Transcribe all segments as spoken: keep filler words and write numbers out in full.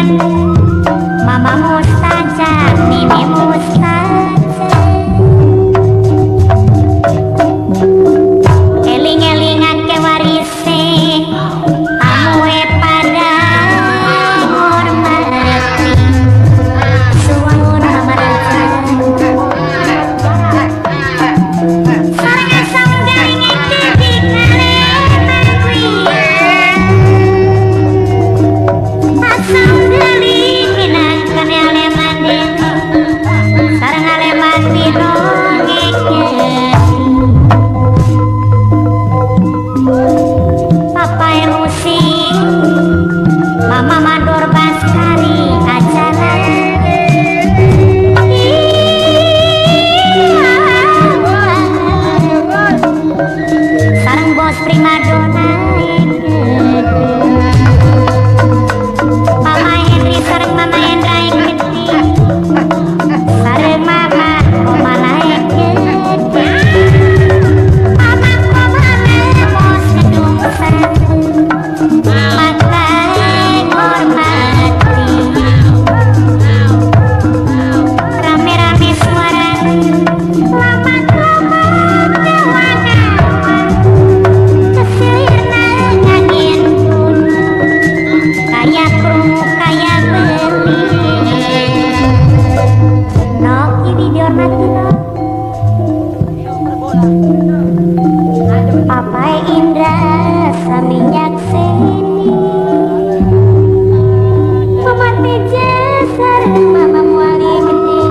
Mama mustajab, Mimi mustajab. Eling-elingan ke warise amue pada hormati suwun mamaraja. Sareng asam garing iki dikale mangkuya. Asam garing minangkan aleman dene sareng aleman wiro ngeketi. Papa emosi, Mama mandor baskari acara. Sareng bos primadona Mama Henry sareng Mama Hendra eketi. Sareng Mama Komala eketi. Mama Komala bos gedung satu pakai hormati. Rame-rame suara Mama Komala wanawan kesilirna ngangin pun kaya krungu kaya beli. Nok ini dihormati nok. Papa Indra sami nyakseni Mama Teja sareng Mama Muali gede.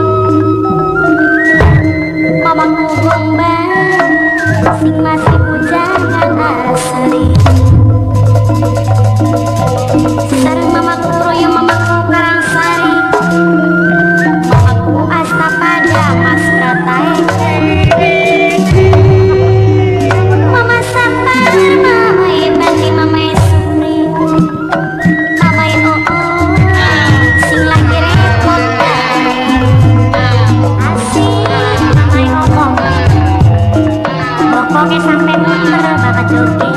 Mama Kugomba sing masih pujangan asari. Sareng Mama Kuroyo Mama Karangsari. Mama Ku Astapada Mas Ratae. Mama Sapar Mama Ibandi Mama Supri. Mama Oo sing lagi repot asik. Mama ngomong pokoknya sampai muter Bapak Joki.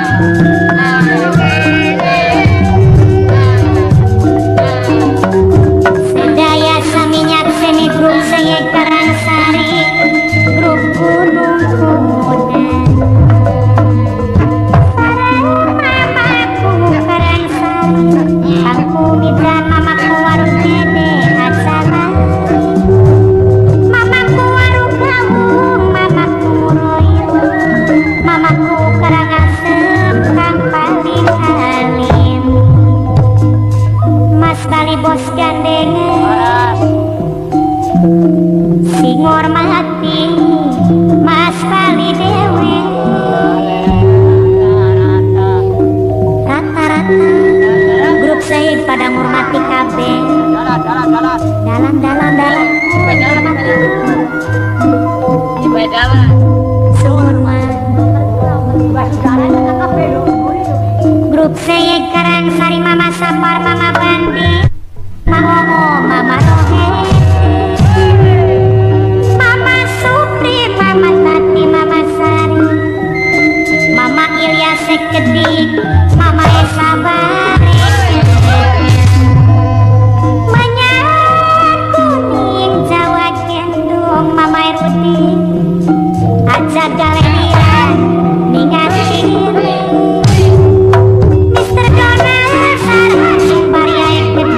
Sedaya sami nyakseni grup saya Karangsari, grup Gunung Kuda. Sareng mamaku Karangsari, aku Midran mamaku warung dede acara. Mamaku warung gabung, mamaku royo, mamaku Karangasem kang paling alim. Mas Bali bos gandengan sing ngormati Mas Bali dewe. Rata-rata grup saya pada ngormati kabeh. Dalam dalam dalam ngormati semua. Grup saya Karangsari Mama Sapar Mama Bandi Mama Oo Mama Rohe Mama Supri Mama Tati Mama Sari Mama Ilya Sekedik Mama Esa Bare Manyar Kuning Jawa Kendung Mama Erudi Aja Galeria Ningatin Mister Donald sareng Sumbaria Eketi.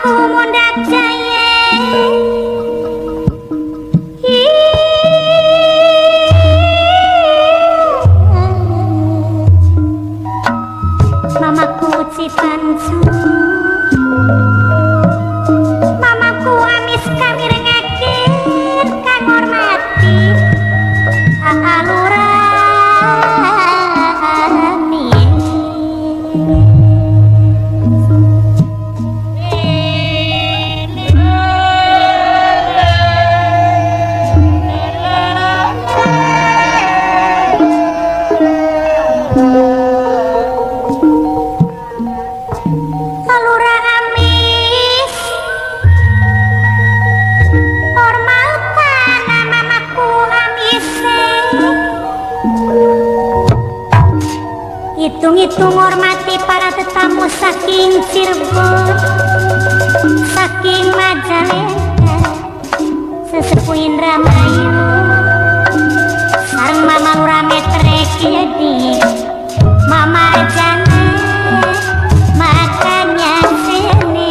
mamaku mundak jaya mamaku cipancu mamaku amis kami rengakin kang hormati alurani hitung-hitung hormati para tetamu saking Cirebon, saking Majalengka, sesepuh Indramayu, sareng mama lurah metrek di mama jana makanya sini.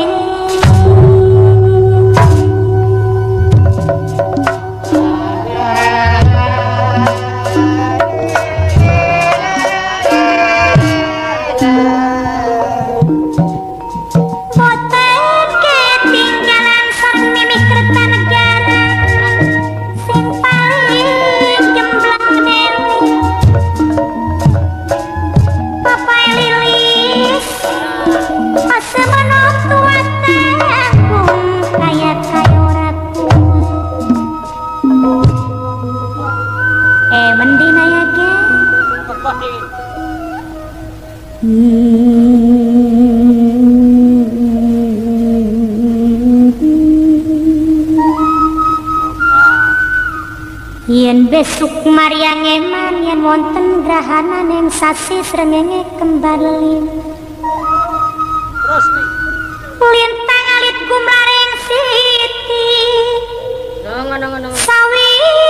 Yen besuk Maryang eman yen wonten grahana ning sasi srengenge kembar lilin. Terus nih. Lintang alit gumraring siti. Nang nang nang. Sawi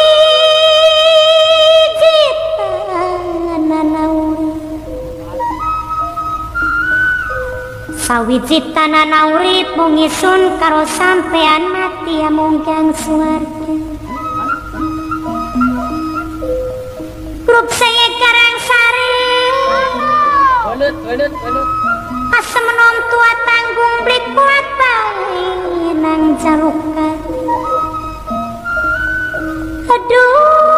jitananauri. Sawi jitananauri pungisun karo sampean mati amung kang suwarga. Grup saya Karang Sari Balut, balut, balut. asem nom tua tanggung blik kuat paling nang jalukan. Aduh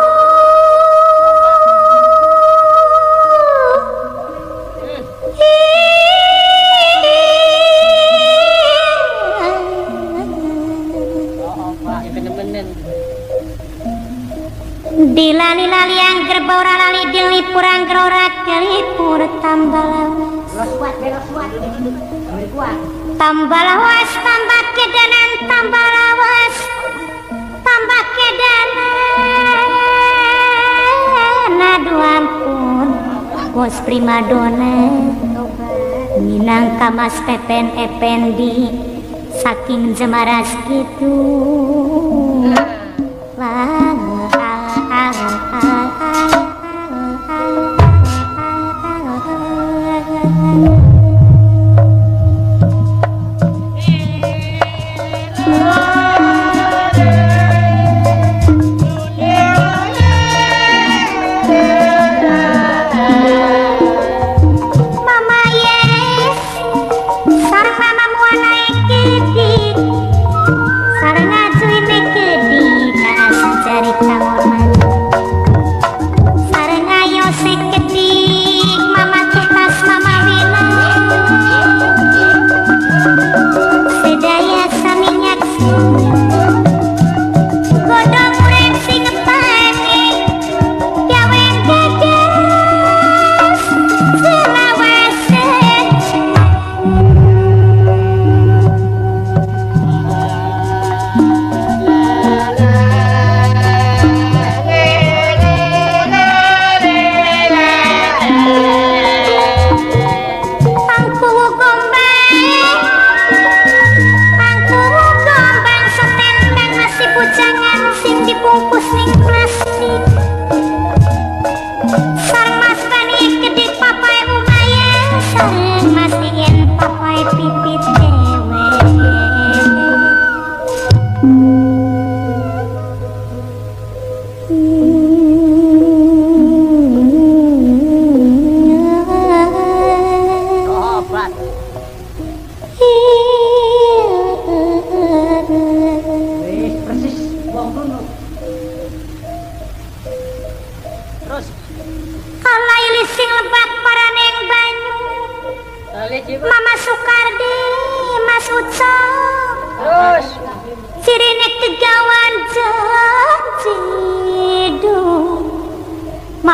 dilali-lali angger baura lali dilipur angger ora kelipur tambah lawas tambah lawas tambah kedanan tambah lawas tambah kedanan aduh ampun bos primadona minangka mas pepen ependi saking jemaras gitu wah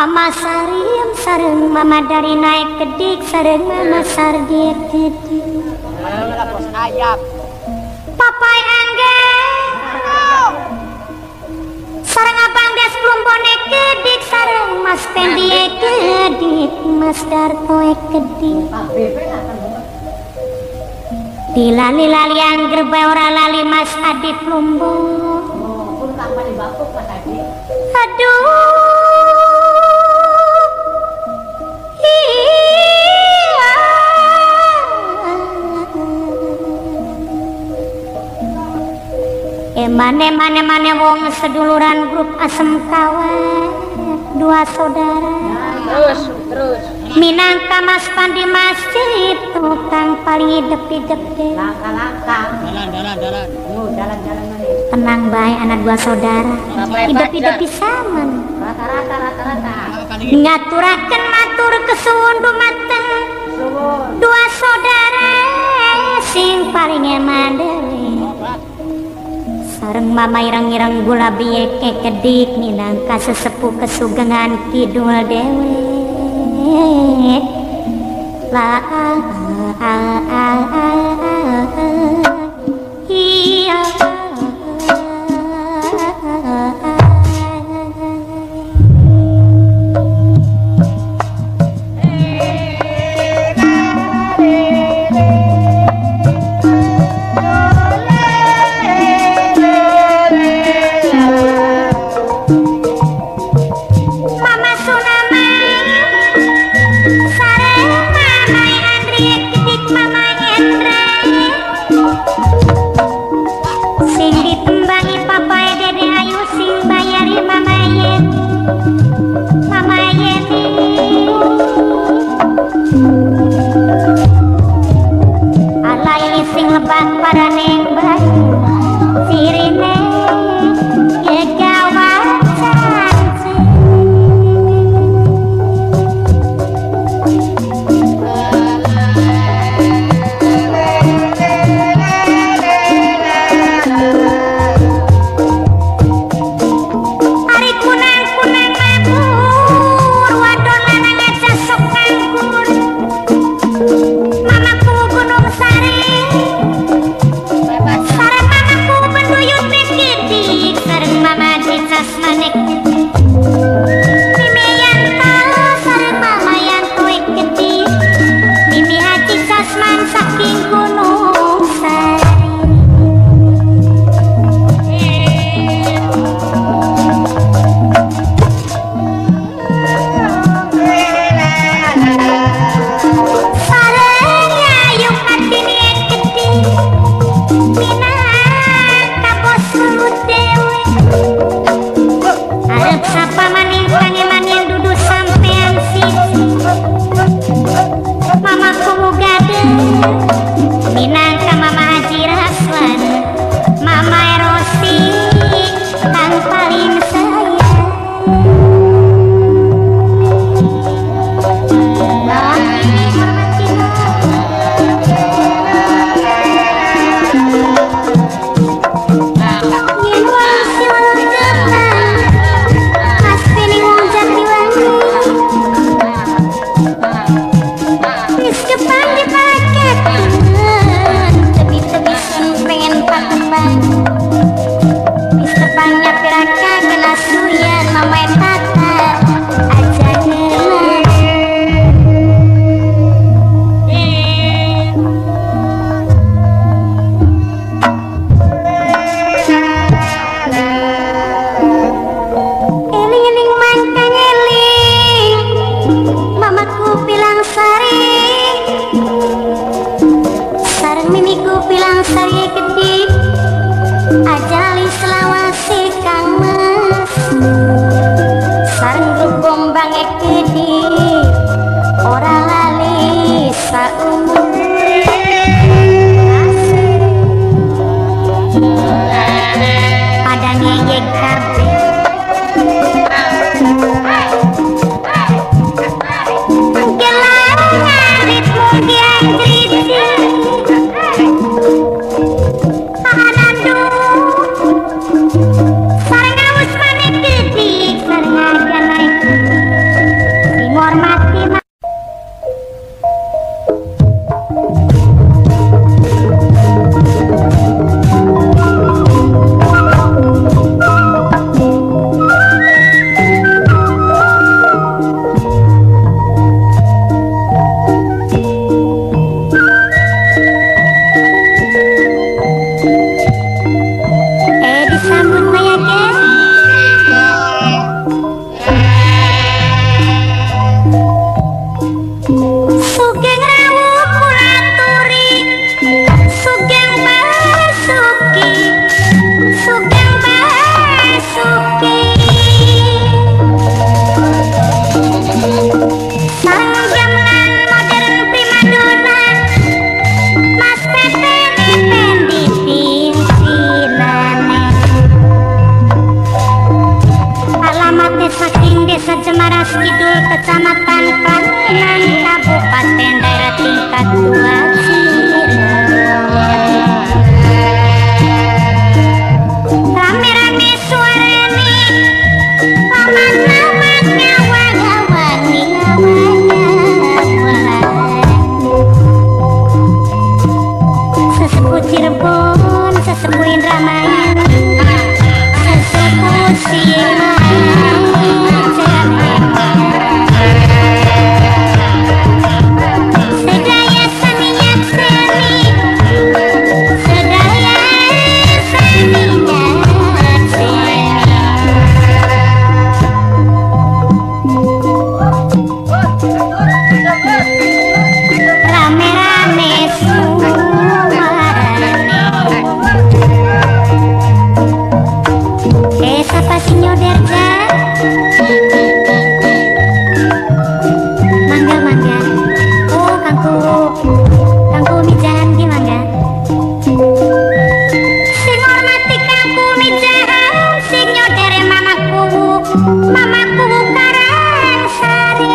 Mama sariem sareng mama dari naik kedik sareng mama sardiet kedik. Papai angge sareng abang des belum bonek kedik sareng mas pendi kedik mas darto kedik. Dilali lali angger bae ora lali mas adi plumbo. Aduh iya. Emane mane mane wong seduluran grup asem kawan dua saudara. Terus, terus. Minangka mas pandi masjid tukang paling hidup-hidup deh. Langka-langka. Jalan, jalan, jalan. Yuk, jalan-jalan mana? Tenang baik anak dua saudara. Hidup-hidup pisaman. Rata-rata, rata-rata. Ngaturaken matur kesuwun dumateng Suwun. dua saudara sing paling emadele. Sareng mama ireng-ireng gula bieke kedik minangka sesepuh kesugengan kidul dewe. La iya. sesepuh Indramayu, sesepuh sedaya seninya seni, sedaya seninya seni. Rame-rame suarane. Eh, siapa sih nyoderja? Mangga, mangga. Oh, kangku, kangku mijahan di mangga. Sing hormati kangku mijahan, sing nyodere mamaku, mamaku Karangsari.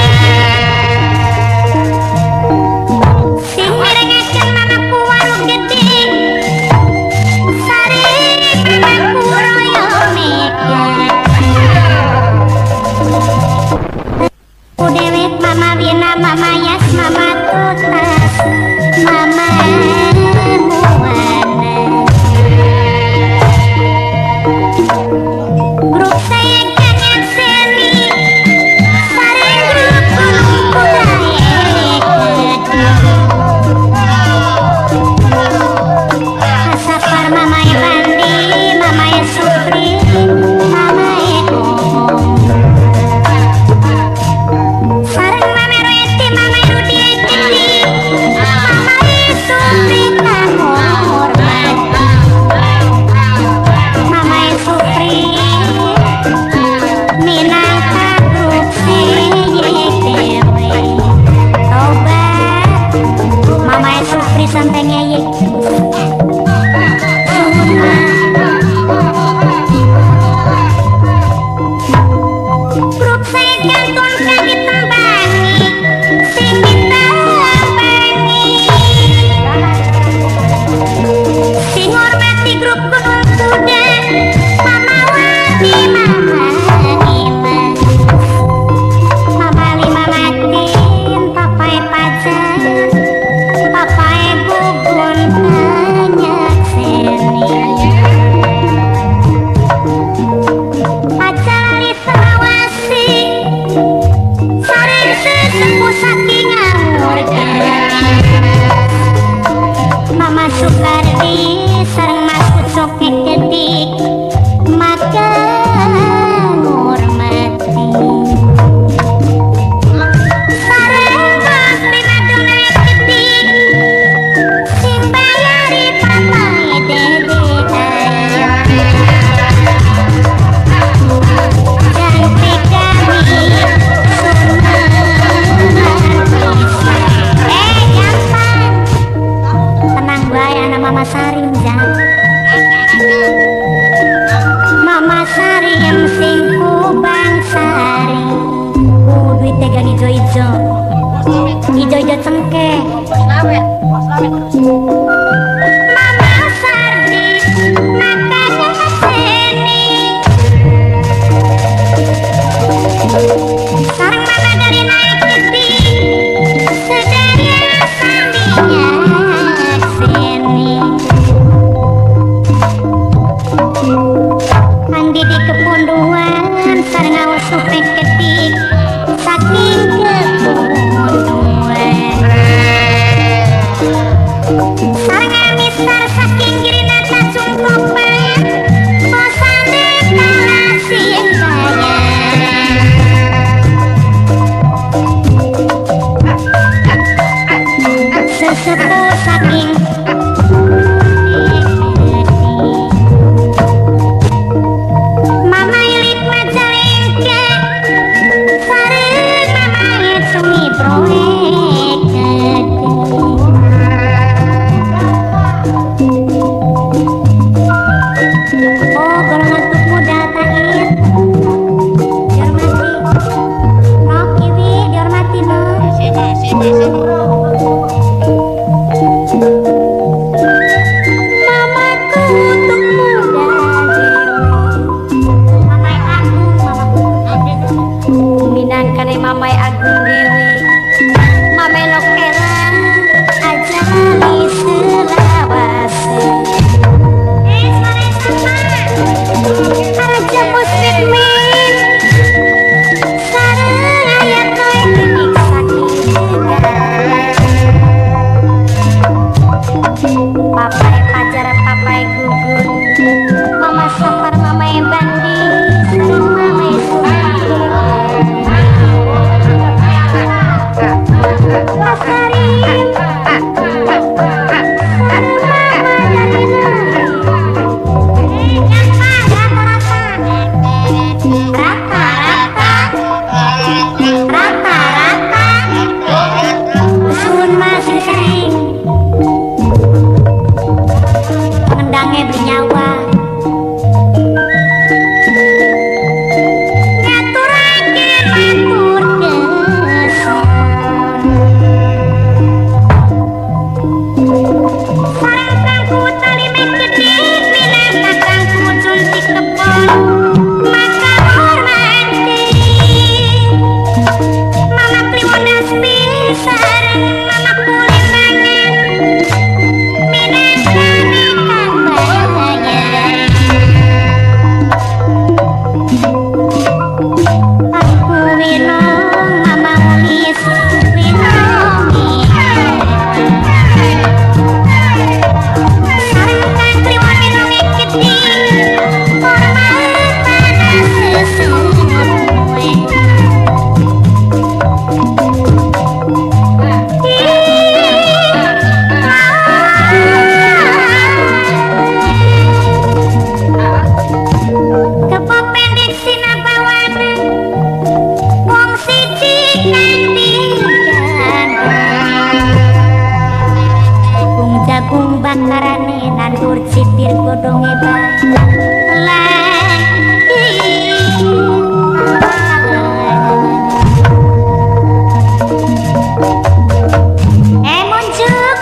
Sing mirengaken mamaku warung gede, sari mamaku royo mikir. Ku dewek mama Wina, mama Yas, mama Tutas, mama Muwana. Grup saya kangen seni, sari grup gunung budaya gede. Asapar mama Bandi, mama Supri, mama Om. Sareng mama Reti, mama Rudi Gedi, mama Supri kang hormat. Mama Supri minangka grup seyek dewe. Tobat mama Supri sampai ngeyek. Grup saya kantun kang ditembangi, sing ditembangi. Sing hormati grup gunung kuda, mama Wati, mama Nima, mama Lima Matin, papai Pajar, papai Gugun banyak seni. Acara Lisawasi, sareng sesepuh saking Amurga. Mama Soekardi sareng Mas Kucok Kedik, maka ngurmati. Sareng Bos Primadona Kedik, sing bayari papai Dede Ayu. Cantik kami eh gampang, tenang bae anak Mama Sari jangan. Mama Sari yang sing kubang sari, uh duit tegang ijo-ijo, ijo-ijo cengkeh. Mama Sardi nakanya seni, sareng mama dari naik gede, sedaya saminya seni. Andi di kepunduan sareng awas supek ketik, saking kepunduan. Sareng amisar saking girinata sungkopan, bosan dek kalasin kaya. Sesepuh saking Mama Ilit Majalengka, nyambut sipir godonge bae. Eh muncul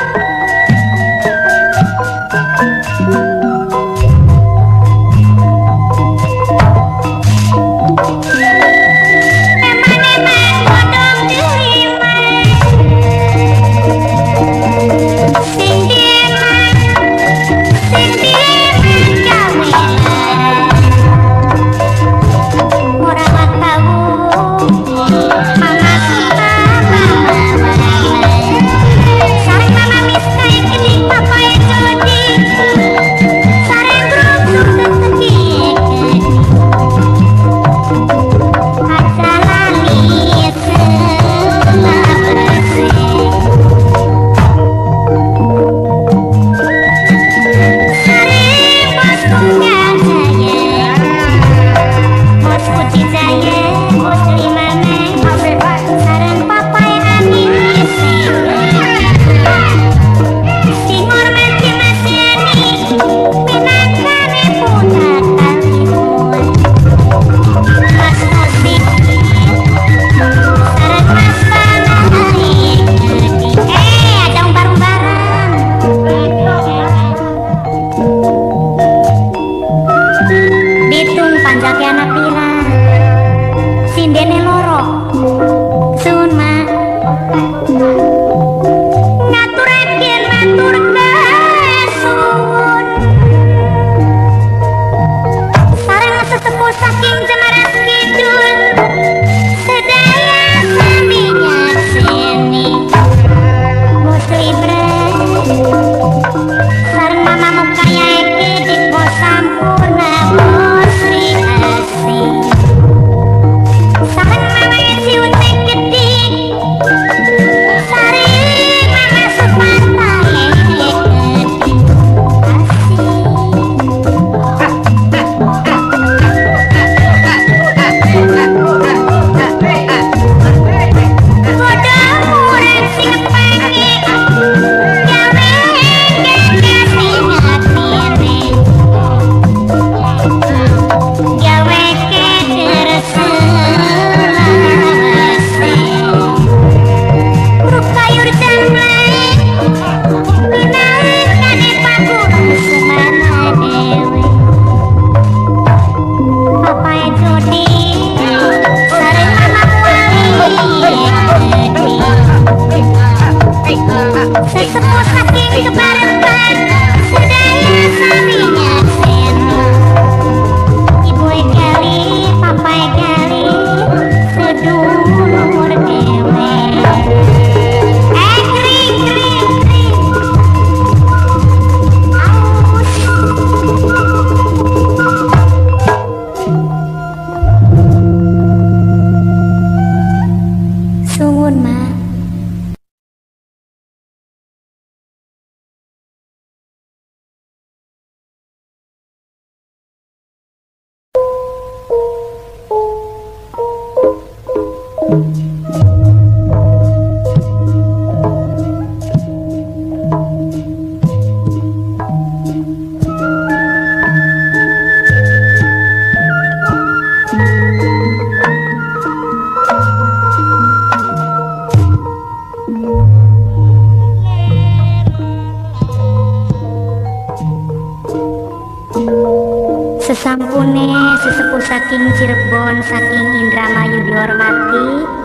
Sesampune sesepuh saking Cirebon saking Indramayu dihormati,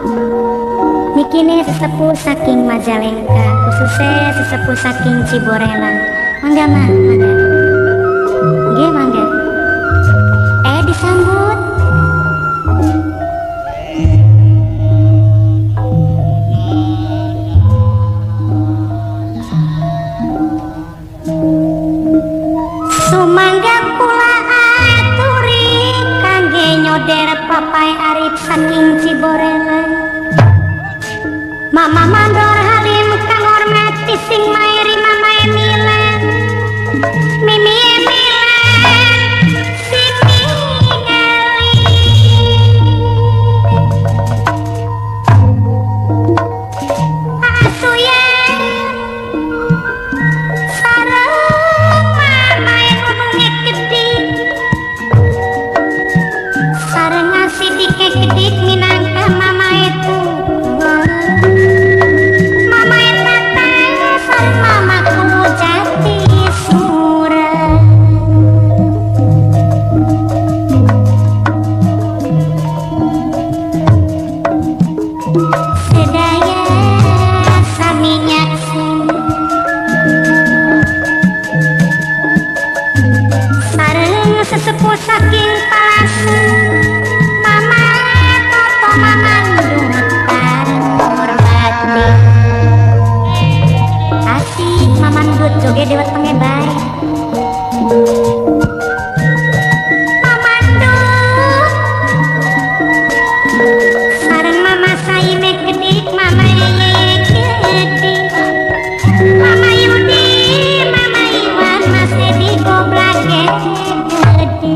nikine sesepuh saking Majalengka, khususnya sesepuh saking Ciborelang. Mangga mah, mangga. Nggih mangga. Eh disambut. Sumangga kula aturi kangge nyoder papai arif saking Ciborelang. Mama mandor halim kang hormati sing mairi mama emilan. Mimi emilan sing ningali. Asuyan sareng mama sesepuh saking palase mama toto mamandung bareng hormati asik mamandut joget dewat pengebay mamandut sareng mama saime kedik mama yeye kedik mama Yudi mama Iwan mas Edi goblak gede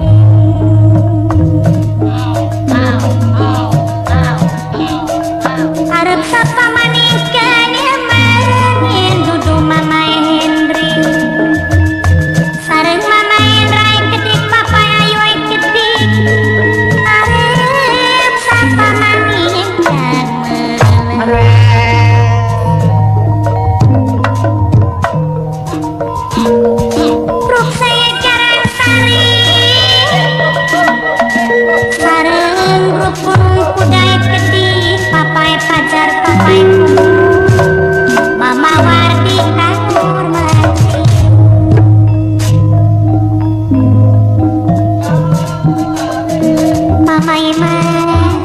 arep sapa maningkeun manin dudu mama Hendri sareng mama Hendra kedik papa ayu kedik arep sapa maningkeun Ruk saya jarang sari sareng grup gunung kudai kedik papai pajar papai mama Wardi kantor mati mama Iman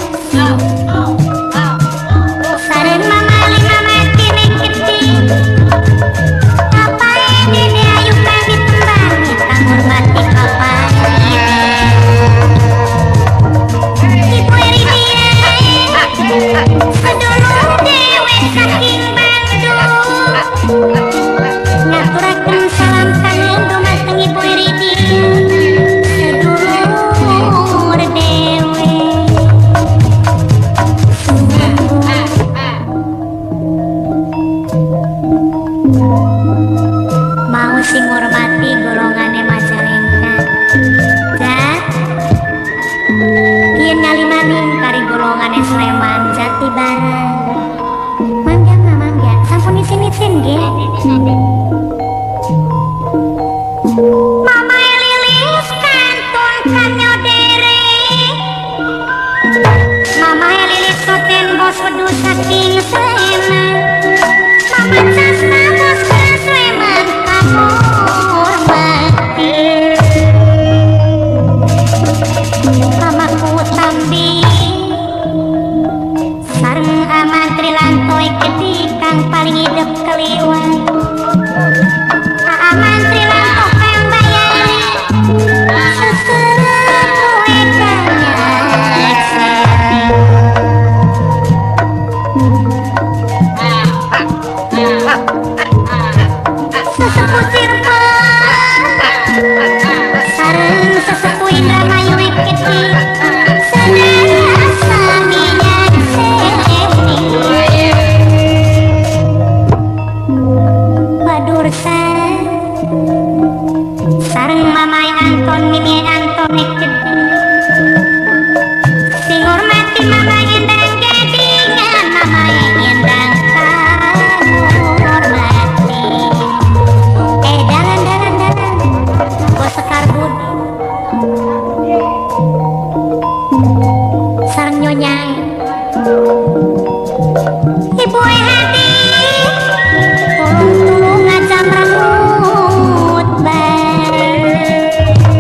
sareng mama Lima mati kedik papai dede ayu kami tembang kantor mati papai ibu Iridia sedulur dewe saking Bandung ngaturaken salam kangen dumateng ibu Iridia sedulur dewe mau sing ngormati golongane Majalengka Jat Kieu ngalimaning kari golongane Sleman Jati Barang mangga mah mangga sampun isin-isin ge mama Lilis kantun kanyodere mama Lilis koten bos wedu saking Sleman mama Casna bos ke Sleman kahormati mamaku Tambi sareng aman Trilantoy kedik kang paling hidup keliwat aman Trilanto kang bayari seserep kue kanyak seti sesepuh Sirpan sareng sesepuh Indramayu kedik sedasa minyak seti Badursa sareng mamai Anton Mimi Anton kedik sing hormati mama Endang gadingan mama Endang hormati eh dalan dalan dalan bos Sekar Budi sareng Nyonya Ibu Hadi tulung-tulung ngajam rambut bae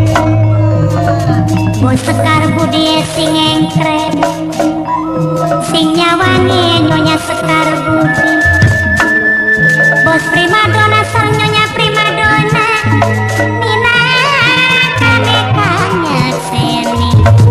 bos Sekar Budi sing engkret sing nyawangi Nyonya Sekar Budi bos primadona sareng Nyonya primadona Nina kane kanyak seni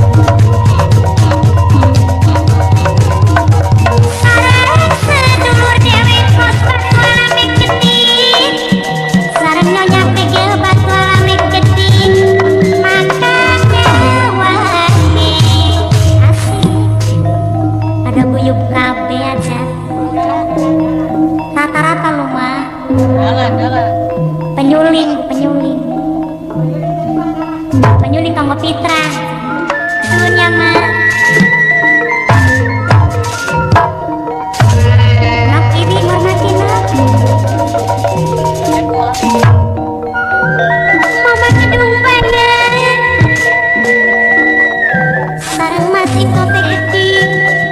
sareng sedulur dewe kos batu alami kedik sareng Nyonya pegel batu alami kedik makanya wangi asik ada guyup kabe aja rata-rata lu mah Dalan, dalan. penyuling penyuling penyuling Kang Pitra sunya mah nak ibi hormati nak mama kedung banget sareng masih kope kedik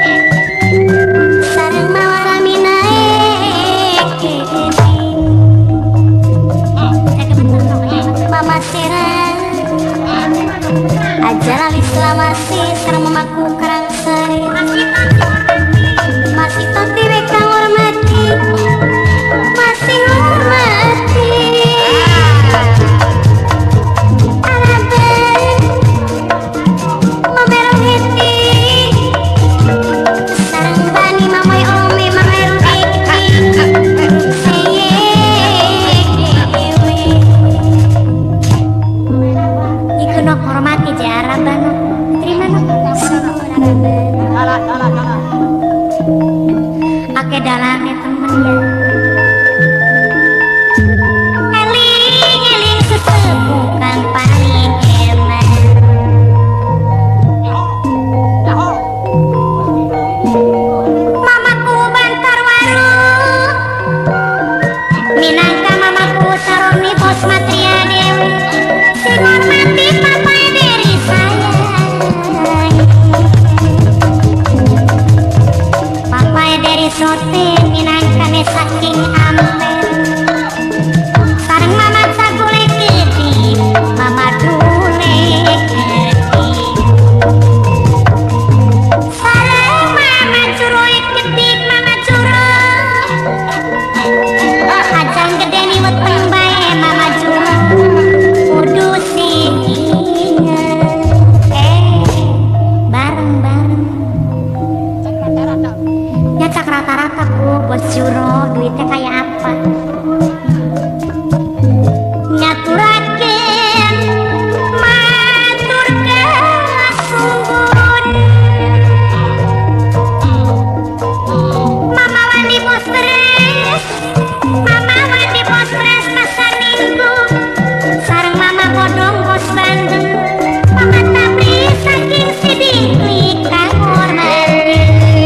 sareng mawaramina kedik mama Sera Ajaran Islam masih sareng mamaku Karangsari. Masih tati weka hormati, masih hormati. Araben mamero hiti, sareng bani mamai ome mamai riki. Iku nok hormati jaraban, terima nok. Jalan, jalan, jalan. Ake dalane temen ya. Eling eling sesepuh kang paling enak. Mamaku bantar warung, minangka mamaku saroni bos matria dewi. Sing hormati papai diri sayang. Papai dari sote minangkane saking amper. Sareng mama sagule gede, mama dule gede. Sareng mama curoy gede, mama curoy. Ajang gede ni weteng bae mama curoy. Kudu singinga. Eh, bareng-bareng. Nyacak rata-rata ku bos juro duitnya kayak apa. Nyaturaken matur kasungguhun. Mama wani bos stres, mama wani bos stres pasar minggu. Sareng mama bodong bos Bandung. Mama tabri saking siding kang hormati.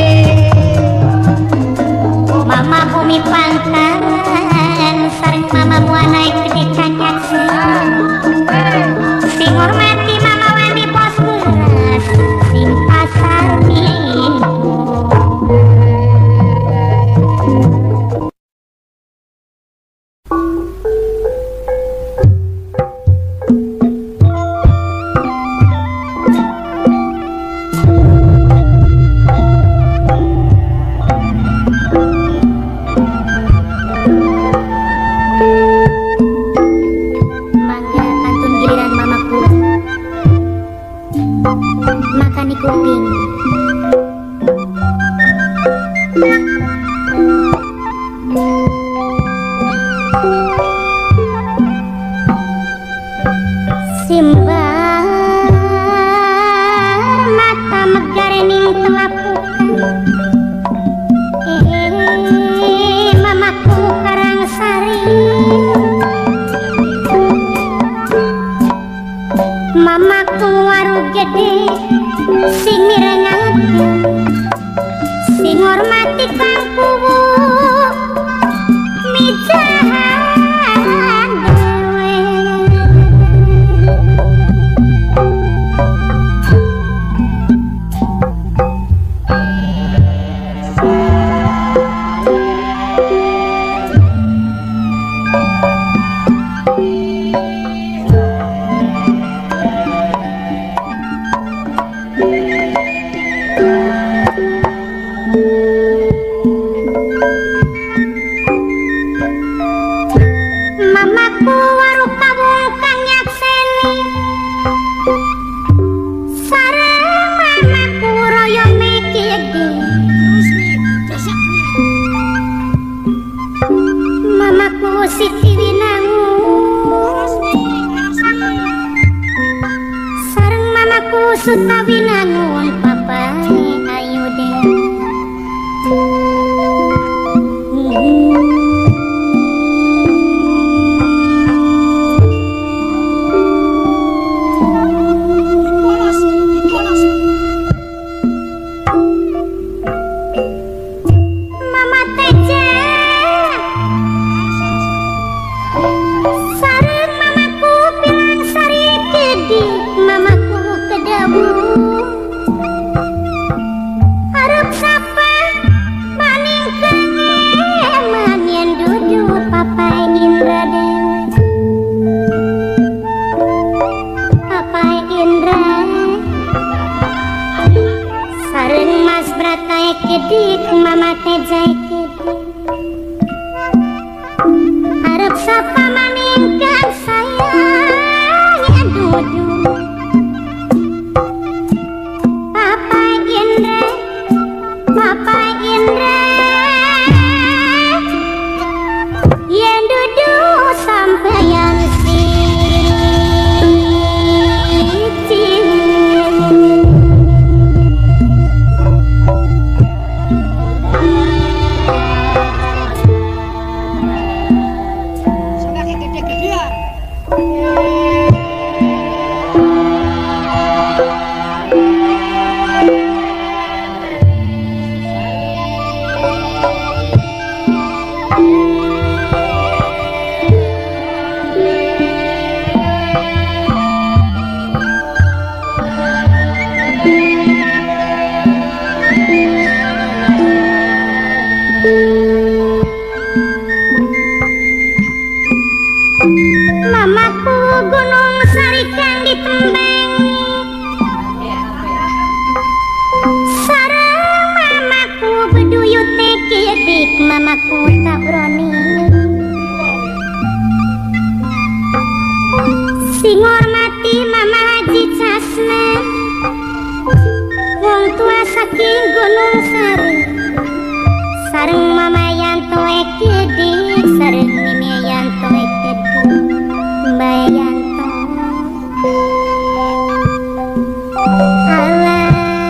Mama bumi pantaran, sareng mama buana gede kanyak sing hormati mama wani bos beras, sing pasar minggu. Mangga pantun giliran mamaku. Makan di kuping. Simbar mata megar ning telapukan. Eh, mamaku Karangsari. Mamaku waru gede, sing mirengakeun, sing hormati kang kuwu, mijahan dewe. Mamaku waru kabung kang nyakseni. Sareng mamaku royo mikigi. Mamaku Siti Winangun. Sareng mamaku Suta Winangun, papai ayu deh. Mama Teja, sareng mamaku Pilang Sari Gede, mamaku Kedabu. sabrata kedik mama teh jai kedik harap sapa maningkan sayang ya dudu Papa Indra Papa Indra yang dudu sampeyan Mamaku gunung sarikan ditembang sareng mamaku beduyut teh kedik mamaku tak berani sing hormati mama Haji Casna wong tua saking gunung sari sareng mama Yanto kedik sareng mimi Yanto kedik Mbak Yanto Allah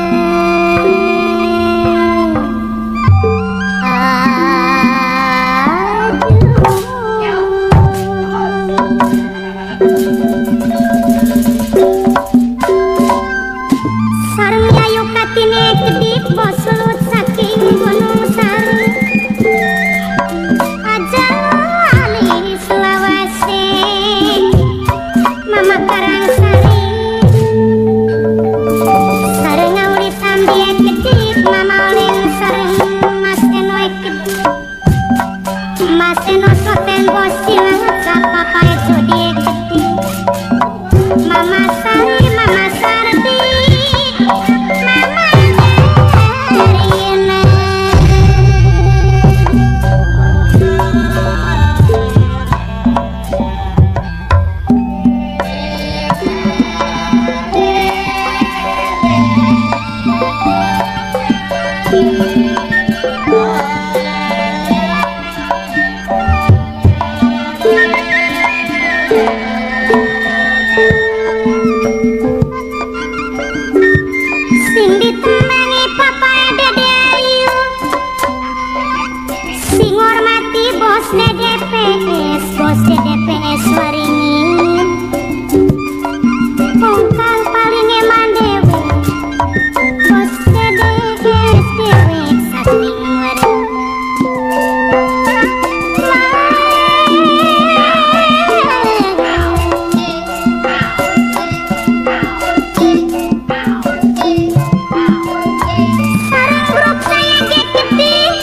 sareng yayu katine kedik bos lut saking gunung sari aja ali Sulawesi Mama Karangsari sareng ngauli tambie kedik mama oleng sareng mas eno kedik mas eno soten bos silang sapa pae jodi kedik mama sari mama sardi mama Rina sing ditemani papa Dede Ayu sing hormati bos D D P S bos D D P S waringin pungkal paling eman dewe bos D D P S dewe saking waring sareng grup saya kedik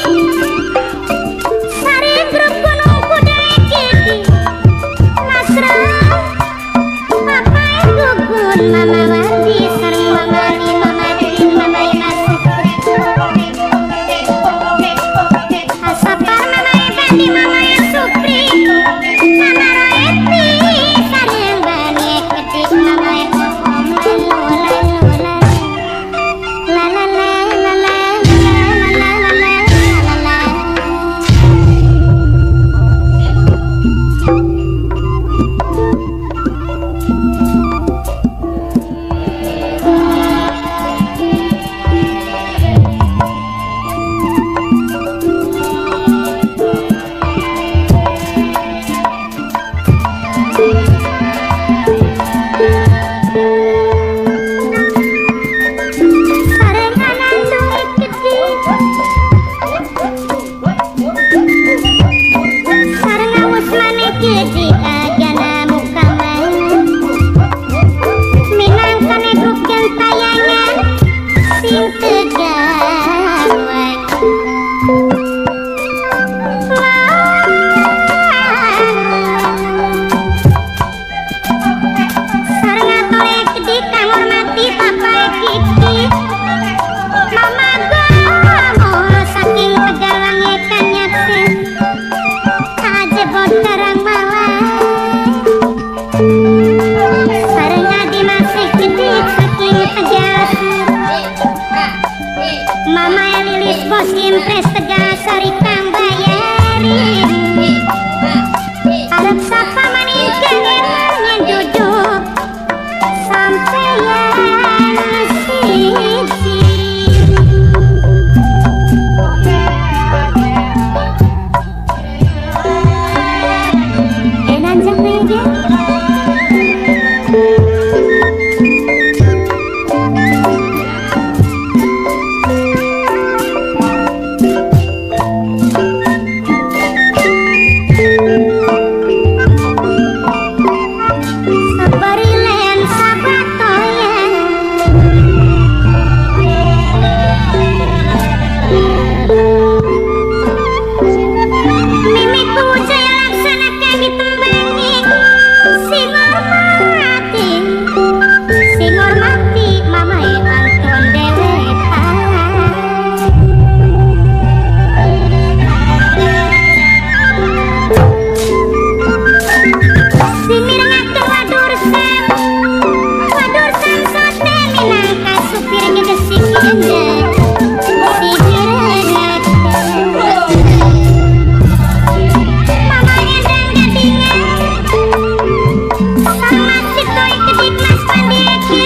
sareng grup gunung kuda kedik Mas Ram Papa gugun Mama Wandi sareng Mama Ni Mama Din Mama Yasuk Asapar Mama Bandi Mama Yasupri Mama Roeti sareng Bani kedik Mama Om Lola Lola La la la la la la la la la la la sareng anando kedik sareng awus mane kedik agana mukaman minangkane grup gentayangan sing tegawan sareng atole kedik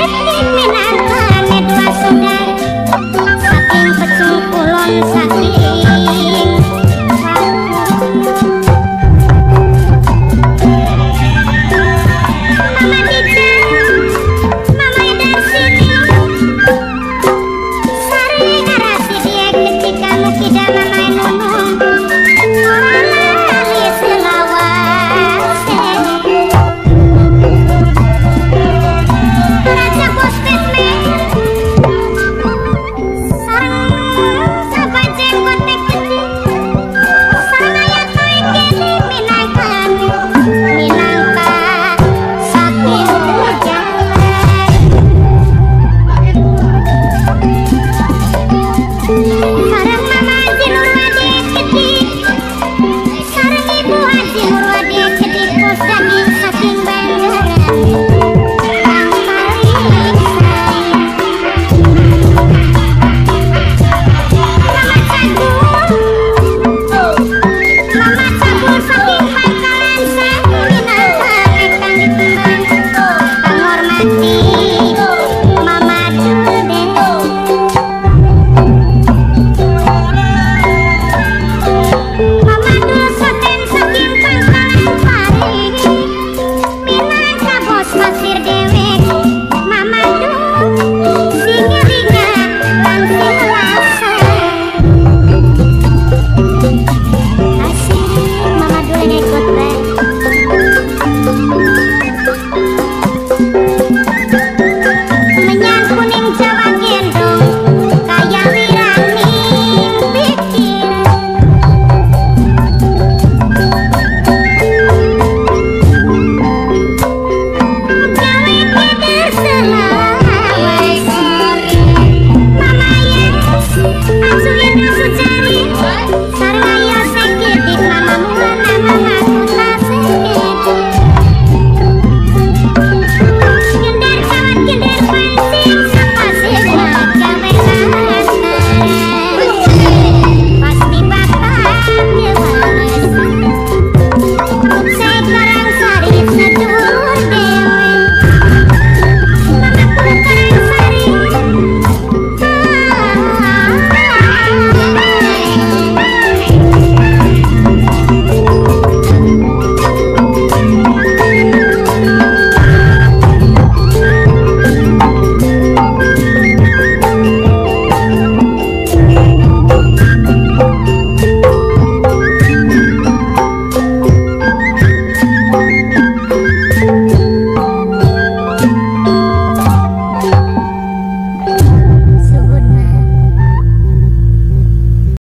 minangkane dua saudara saking pecung kulon saking Mama Dija, Mama Ida sini sari ngarasi dia ketika mukida Mama Nunung lali selawase Raja Bos Batman sareng sahabat jenggot kecil sareng ayat toy kini minangkane minangka saking sareng Mama Haji Nurwadi kedik sareng Ibu Haji Nurwadi kedik bos daging saking Bandaran yang paling sayang Mama Cagur Mama Cagur saking Pangkalan Sewu minangkane kang ditembang panghormati